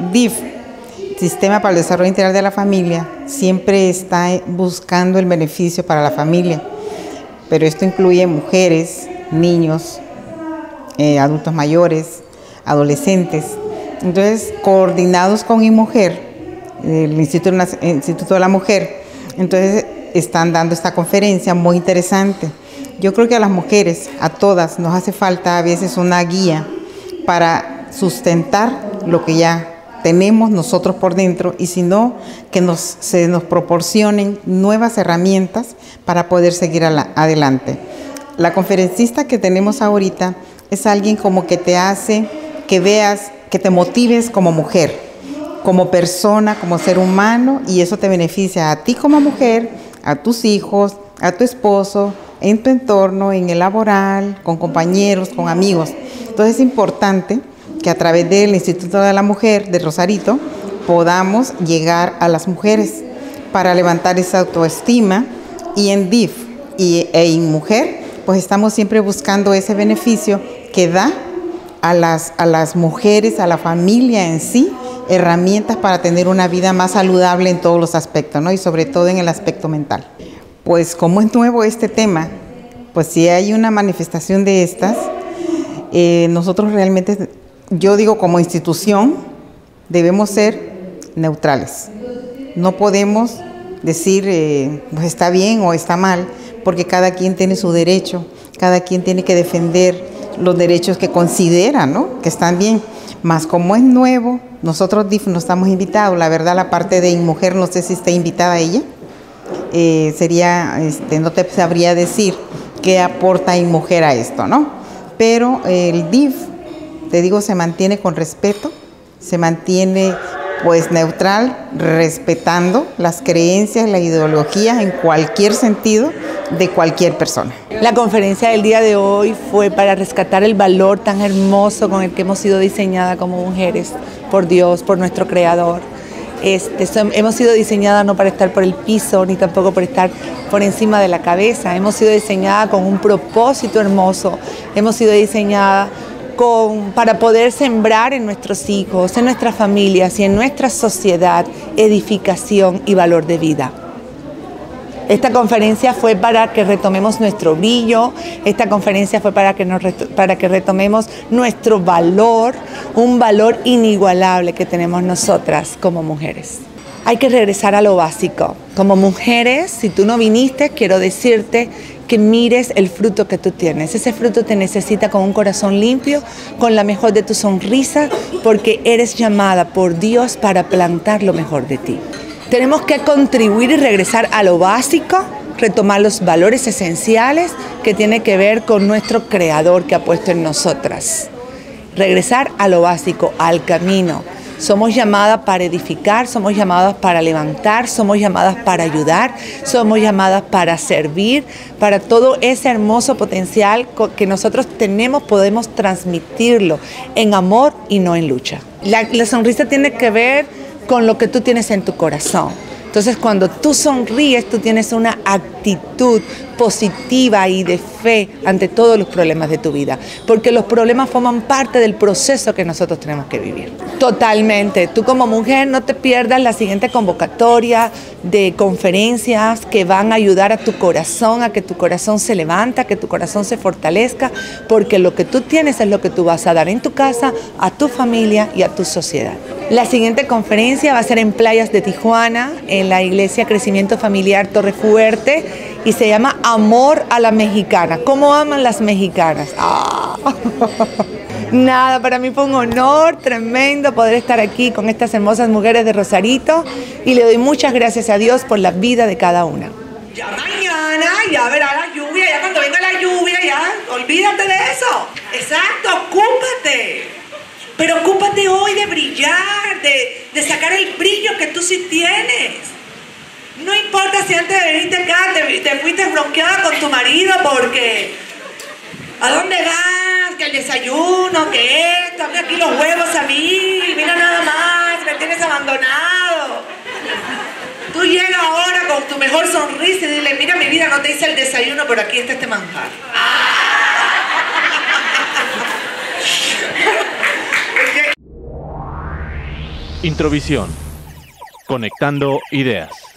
DIF, Sistema para el Desarrollo Integral de la Familia, siempre está buscando el beneficio para la familia, pero esto incluye mujeres, niños, adultos mayores, adolescentes. Entonces, coordinados con IMujer, el Instituto de la Mujer, entonces están dando esta conferencia muy interesante. Yo creo que a las mujeres, a todas, nos hace falta a veces una guía para sustentar lo que ya tenemos nosotros por dentro, y si no, que se nos proporcionen nuevas herramientas para poder seguir adelante. La conferencista que tenemos ahorita es alguien como que te hace que veas, que te motives como mujer, como persona, como ser humano, y eso te beneficia a ti como mujer, a tus hijos, a tu esposo, en tu entorno, en el laboral, con compañeros, con amigos. Entonces es importante que a través del Instituto de la Mujer de Rosarito podamos llegar a las mujeres para levantar esa autoestima, y en DIF e IMujer pues estamos siempre buscando ese beneficio que da a las mujeres, a la familia en sí, herramientas para tener una vida más saludable en todos los aspectos, ¿no? Y sobre todo en el aspecto mental. Pues como es nuevo este tema, pues si hay una manifestación de estas, nosotros realmente, yo digo como institución, debemos ser neutrales. No podemos decir pues está bien o está mal, porque cada quien tiene su derecho, cada quien tiene que defender los derechos que considera, ¿no?, que están bien. Más como es nuevo, nosotros DIF no estamos invitados. La verdad, la parte de IMujer, no sé si está invitada ella. No te sabría decir qué aporta IMujer a esto, ¿no? Pero el DIF, te digo, se mantiene con respeto, se mantiene pues neutral, respetando las creencias, las ideologías en cualquier sentido de cualquier persona. La conferencia del día de hoy fue para rescatar el valor tan hermoso con el que hemos sido diseñadas como mujeres, por Dios, por nuestro Creador. Hemos sido diseñadas no para estar por el piso, ni tampoco por estar por encima de la cabeza. Hemos sido diseñadas con un propósito hermoso. Hemos sido diseñadas para poder sembrar en nuestros hijos, en nuestras familias y en nuestra sociedad edificación y valor de vida. Esta conferencia fue para que retomemos nuestro brillo, esta conferencia fue para que retomemos nuestro valor, un valor inigualable que tenemos nosotras como mujeres. Hay que regresar a lo básico. Como mujeres, si tú no viniste, quiero decirte que mires el fruto que tú tienes. Ese fruto te necesita con un corazón limpio, con la mejor de tu sonrisa, porque eres llamada por Dios para plantar lo mejor de ti. Tenemos que contribuir y regresar a lo básico, retomar los valores esenciales que tienen que ver con nuestro Creador que ha puesto en nosotras. Regresar a lo básico, al camino. Somos llamadas para edificar, somos llamadas para levantar, somos llamadas para ayudar, somos llamadas para servir, para todo ese hermoso potencial que nosotros tenemos, podemos transmitirlo en amor y no en lucha. La sonrisa tiene que ver con lo que tú tienes en tu corazón. Entonces, cuando tú sonríes, tú tienes una actitud positiva y de fe ante todos los problemas de tu vida, porque los problemas forman parte del proceso que nosotros tenemos que vivir. Totalmente. Tú como mujer no te pierdas la siguiente convocatoria de conferencias que van a ayudar a tu corazón, a que tu corazón se levante, a que tu corazón se fortalezca, porque lo que tú tienes es lo que tú vas a dar en tu casa, a tu familia y a tu sociedad. La siguiente conferencia va a ser en Playas de Tijuana, en la Iglesia Crecimiento Familiar Torre Fuerte, y se llama Amor a la Mexicana. ¿Cómo aman las mexicanas? ¡Ah! Nada, para mí fue un honor tremendo poder estar aquí con estas hermosas mujeres de Rosarito, y le doy muchas gracias a Dios por la vida de cada una. Ya mañana, ya verá la lluvia, ya cuando venga la lluvia, ya, olvídate de eso. Exacto, ocúpate. Pero ocúpate hoy de brillar, de sacar el brillo que tú sí tienes. No importa si antes de venirte acá te fuiste bronqueada con tu marido porque ¿a dónde vas? Que el desayuno, que esto, hazme aquí los huevos a mí, mira nada más, me tienes abandonado. Tú llegas ahora con tu mejor sonrisa y dile, mira mi vida, no te hice el desayuno, pero aquí está este manjar. Introvisión. Conectando ideas.